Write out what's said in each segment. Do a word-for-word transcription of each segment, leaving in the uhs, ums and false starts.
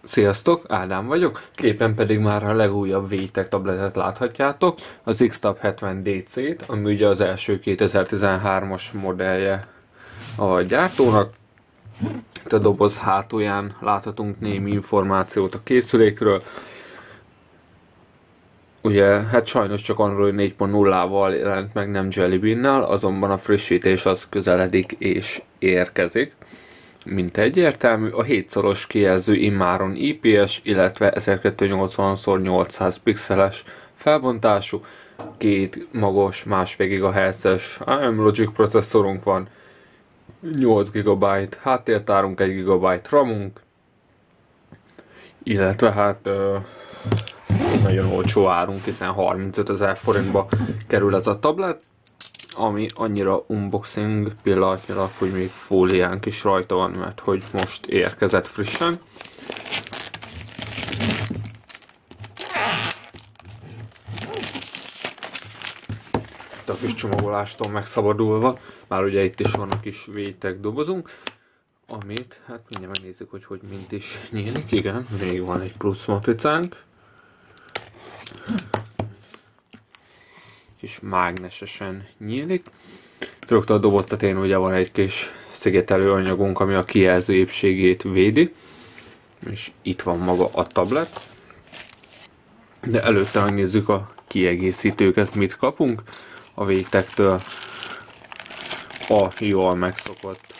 Sziasztok, Ádám vagyok, képen pedig már a legújabb VTech tabletet láthatjátok, az X-Tab hetven D C-t, ami ugye az első kétezer-tizenhármas modellje a gyártónak. Itt a doboz hátulján láthatunk némi információt a készülékről. Ugye, hát sajnos csak Android négy pont nullával jelent meg, nem Jelly Bean-nel, azonban a frissítés az közeledik és érkezik. Mint egyértelmű, a hétszoros kijelző immáron I P S, illetve ezerkétszáznyolcvan szor nyolcszáz pixeles felbontású, két magos, másfél gigahertzes I M Logic processzorunk van, nyolc gigabyte háttértárunk, egy gigabyte ramunk, illetve hát ö, nagyon olcsó árunk, hiszen harmincötezer forintba kerül ez a tablet, ami annyira unboxing pillanatnyilag, hogy még fóliánk is rajta van, mert hogy most érkezett frissen. Itt a kis csomagolástól megszabadulva, már ugye itt is van a kis VTech dobozunk, amit, hát mindjárt megnézzük, hogy hogy mint is nyílik. Igen, még van egy plusz matricánk. És mágnesesen nyílik. Rögtön a doboz tetején ugye van egy kis szigetelő anyagunk, ami a kijelző épségét védi. És itt van maga a tablet. De előtte megnézzük a kiegészítőket, mit kapunk. A VTech-től a jól megszokott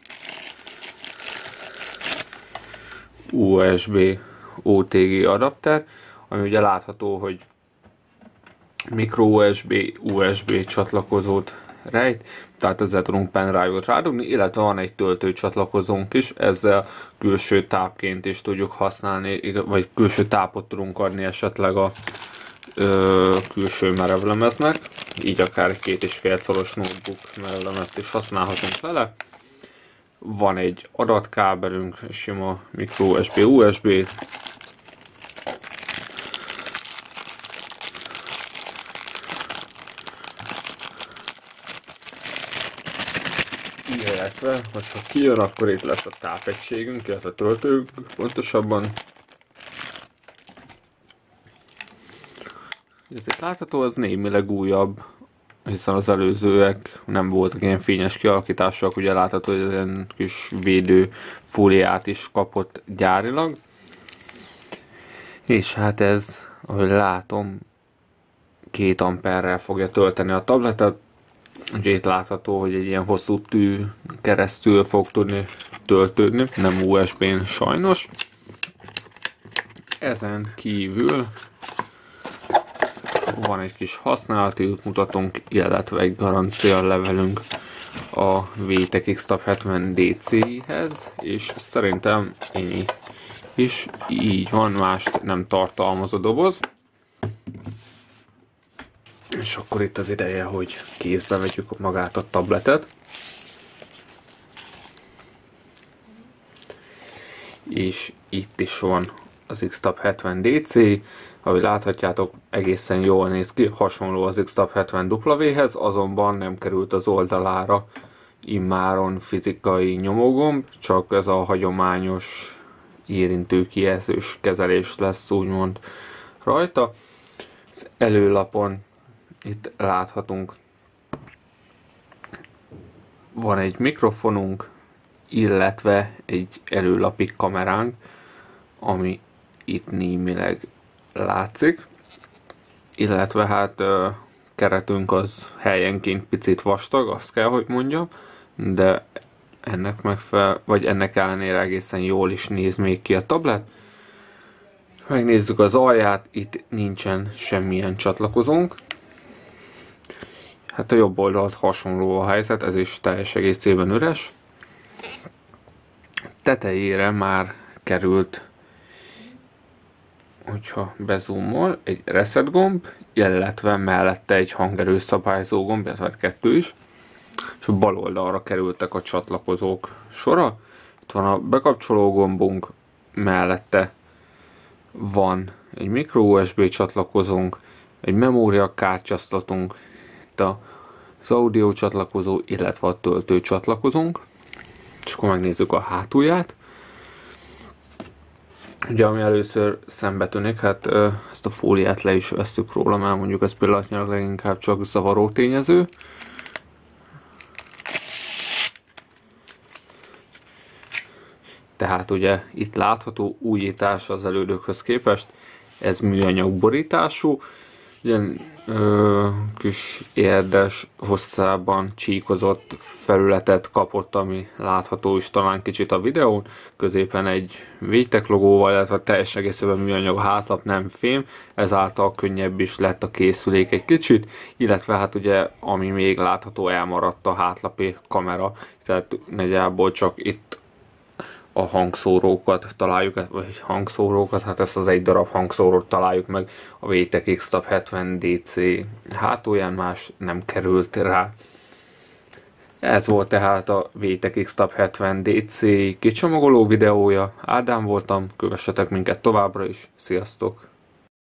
U S B O T G adapter, ami ugye látható, hogy micro U S B, U S B csatlakozót rejt, tehát ezzel tudunk pendrive-ot rádugni, illetve van egy töltő csatlakozónk is, ezzel külső tápként is tudjuk használni, vagy külső tápot tudunk adni esetleg a ö, külső merevlemeznek, így akár egy két és fél szoros notebook merevlemezt is használhatunk vele. Van egy adatkábelünk, sima micro U S B, U S B, illetve, hogyha kijön, akkor itt lesz a tápegységünk, illetve a töltőnk pontosabban. Ez itt látható, az némileg újabb, hiszen az előzőek nem voltak ilyen fényes kialakítások, ugye látható, hogy ilyen kis védő fóliát is kapott gyárilag. És hát ez, ahogy látom, két amperrel fogja tölteni a tabletet. Ugye itt látható, hogy egy ilyen hosszú tű keresztül fog tudni töltődni, nem U S B-n sajnos. Ezen kívül van egy kis használati útmutatónk, illetve egy garancia levelünk a VTech X-Tab hetven D C-hez, és szerintem ennyi is így van, mást nem tartalmaz a doboz. És akkor itt az ideje, hogy kézbe vegyük magát a tabletet. És itt is van az X-Tab hetven D C, ahogy láthatjátok, egészen jól néz ki, hasonló az X-Tab hetven W-hez, azonban nem került az oldalára immáron fizikai nyomógomb, csak ez a hagyományos érintőkijelzős kezelés lesz úgymond rajta. Az előlapon itt láthatunk, van egy mikrofonunk, illetve egy előlapi kameránk, ami itt némileg látszik, illetve hát ö, keretünk az helyenként picit vastag, azt kell, hogy mondjam, de ennek megfelel, vagy ennek ellenére egészen jól is néz még ki a tablet. Megnézzük az alját, itt nincsen semmilyen csatlakozónk. Hát a jobb oldalt hasonló a helyzet, ez is teljes egészében üres. Tetejére már került, hogyha bezoomol, egy reset gomb, illetve mellette egy hangerő szabályzó gomb, illetve kettő is. És a bal oldalra kerültek a csatlakozók sora. Itt van a bekapcsoló gombunk, mellette van egy micro U S B csatlakozónk, egy memória kártyaszlatunk, itt az audio csatlakozó, illetve a töltő csatlakozónk. És akkor megnézzük a hátulját. Ugye ami először szembe tűnik, hát ö, ezt a fóliát le is vesztük róla, mert mondjuk ez pillanatnyilag leginkább csak zavaró tényező. Tehát ugye itt látható újítás az elődökhöz képest, ez műanyag borítású, ilyen ö, kis érdes, hosszában csíkozott felületet kapott, ami látható is talán kicsit a videón, középen egy Vitek logóval, illetve teljes egészében műanyag hátlap, nem fém, ezáltal könnyebb is lett a készülék egy kicsit, illetve hát ugye ami még látható, elmaradt a hátlapi kamera, tehát nagyjából csak itt a hangszórókat találjuk, vagy hangszórókat, hát ezt az egy darab hangszórót találjuk meg a Vitek X-Tab hetven D C hátulján, más nem került rá. Ez volt tehát a Vitek X-Tab hetven D C kicsomagoló videója. Ádám voltam, kövessetek minket továbbra is, sziasztok!